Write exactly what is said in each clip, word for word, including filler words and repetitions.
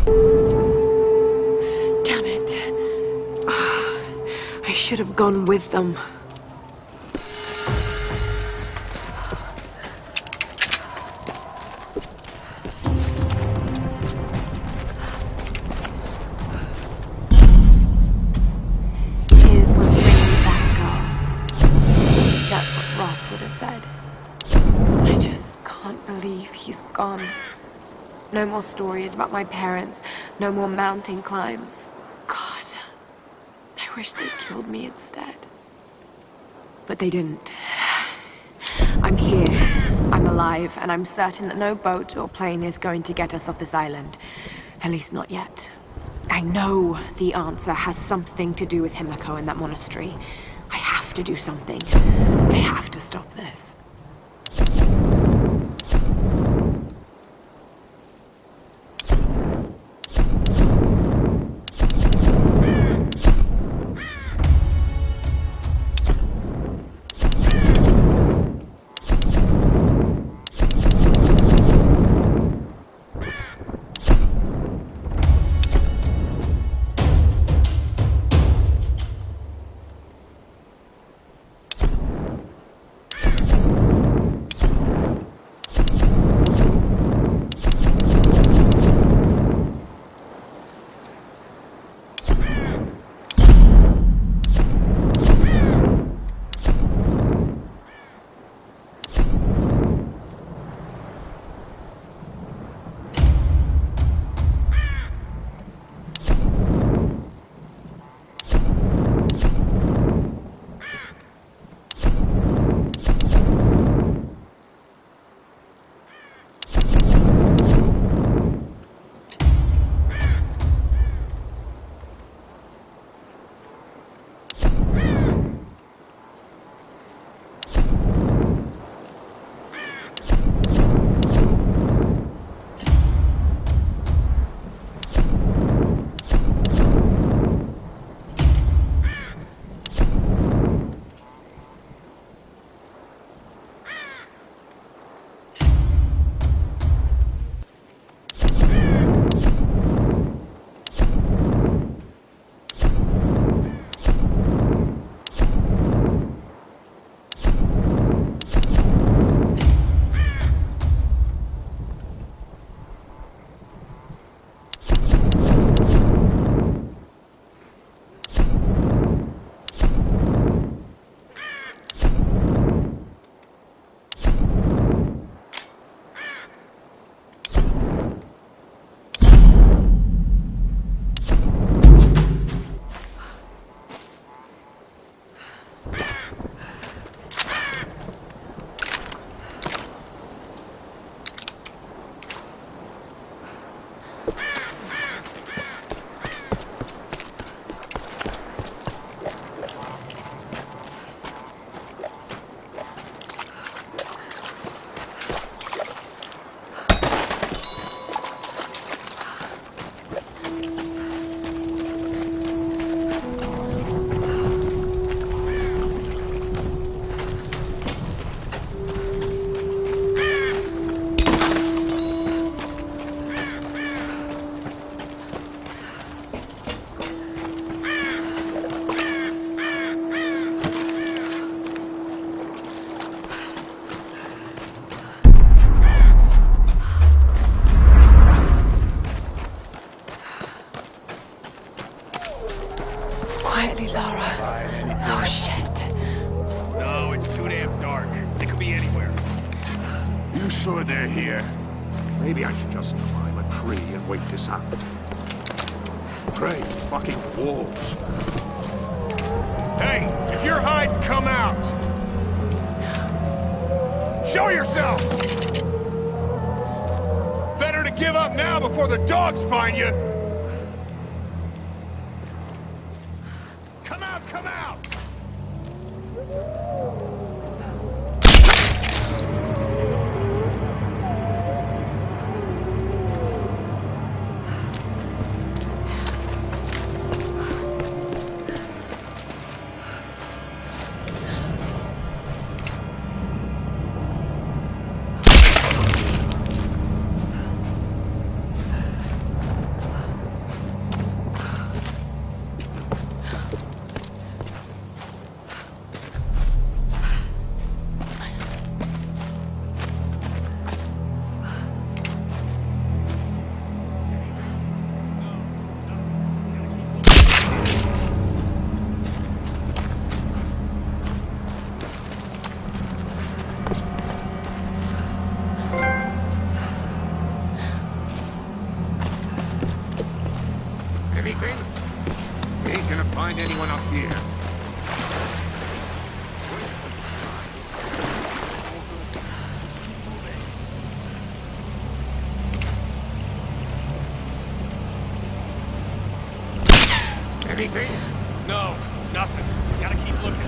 Damn it. I should have gone with them. Here's what bring me back, girl. That's what Roth would have said. I just can't believe he's gone. No more stories about my parents. No more mountain climbs. God, I wish they'd killed me instead. But they didn't. I'm here. I'm alive, and I'm certain that no boat or plane is going to get us off this island. At least not yet. I know the answer has something to do with Himiko and that monastery. I have to do something. I have to stop this. Quietly, Lara. Oh, shit. No, it's too damn dark. They could be anywhere. You sure they're here? Maybe I should just climb a tree and wait this out. Great fucking wolves. Hey, if you're hiding, come out! Show yourself! Better to give up now before the dogs find you! Come out, come out! up here. Anything? No, nothing. Gotta keep looking.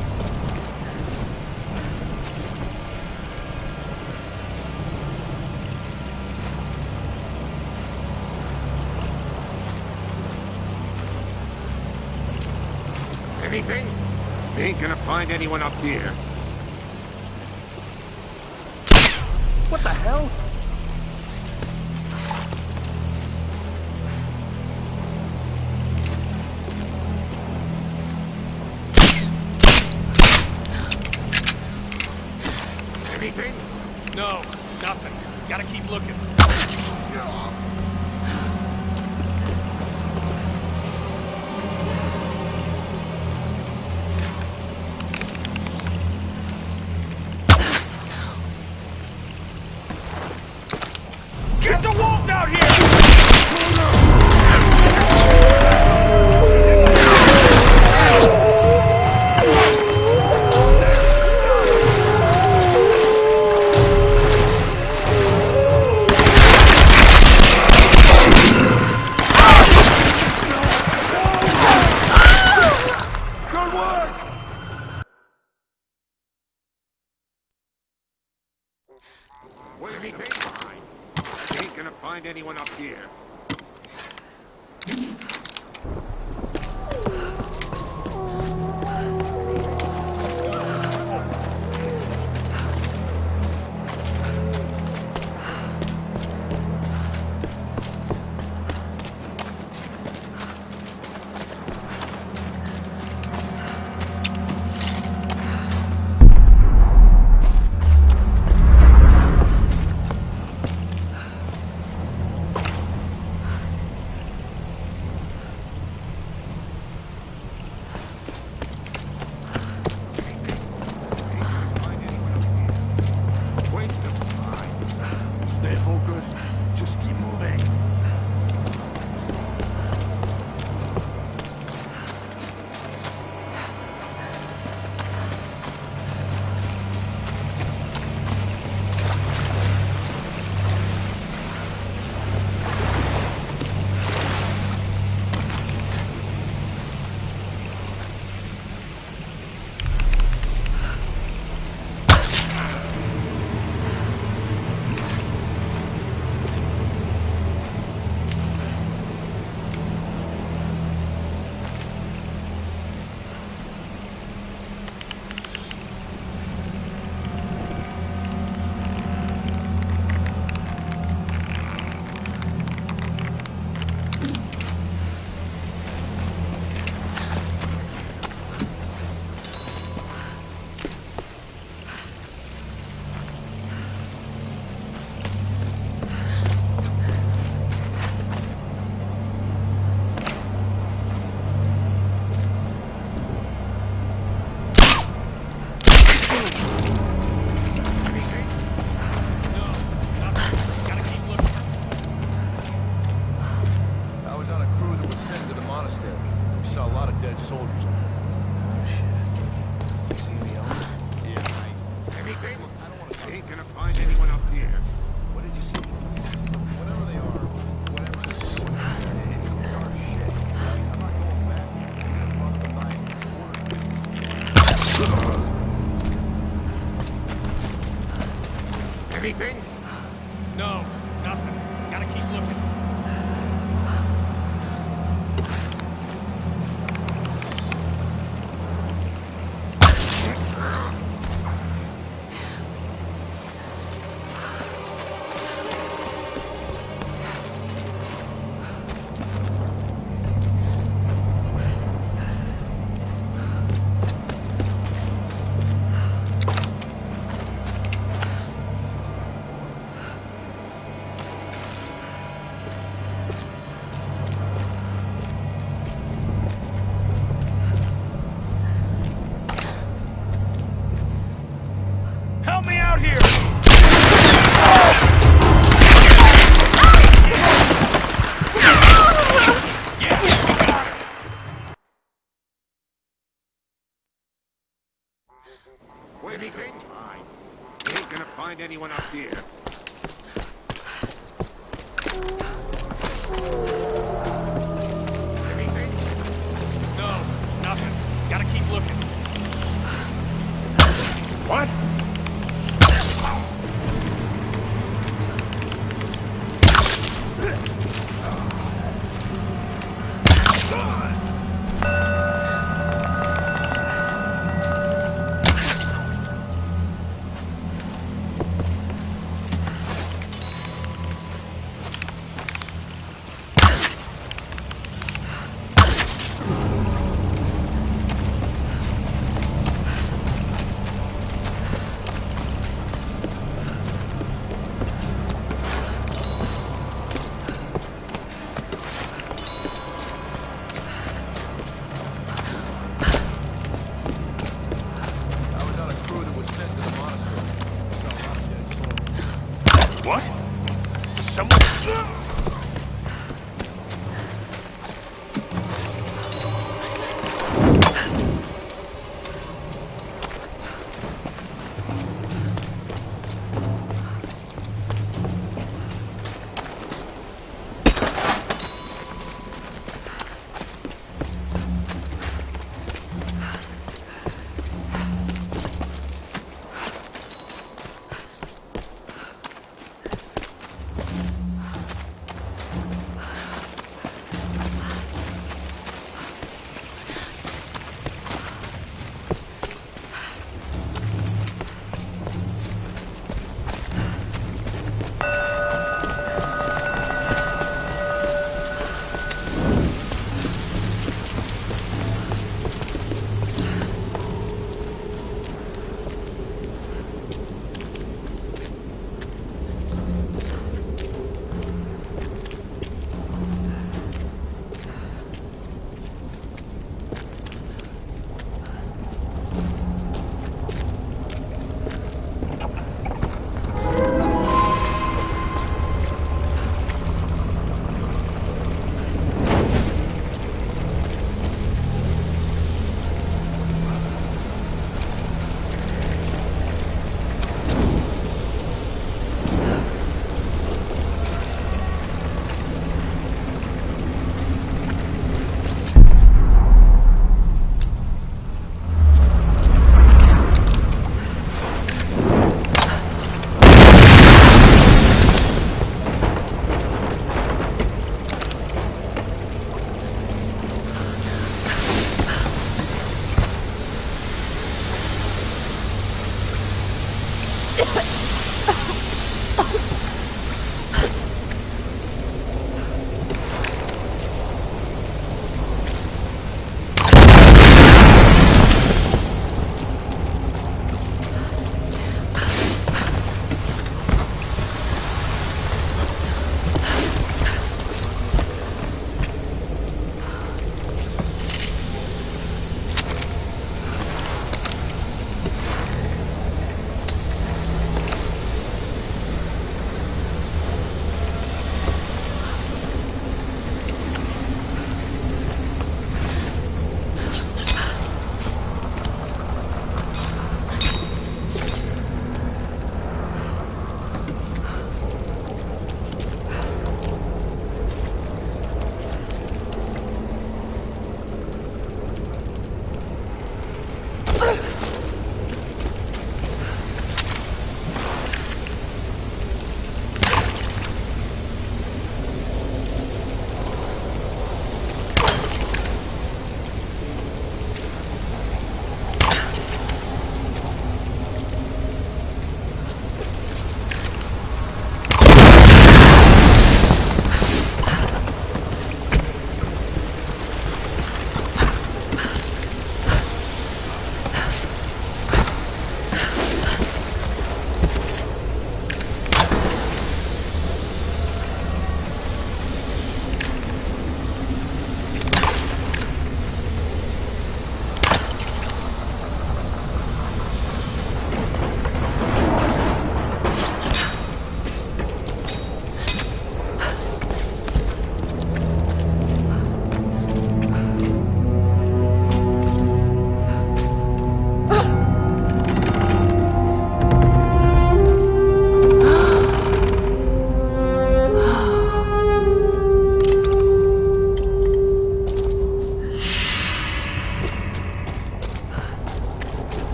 Anything? Ain't gonna find anyone up here. What the hell? Anything? No, nothing. Gotta keep looking. Get the wolves out here! What anything? Ain't gonna find anyone up here. Anything? No, nothing. Gotta keep looking. anyone up here? Anything? No, nothing. Gotta keep looking. What? What? Someone...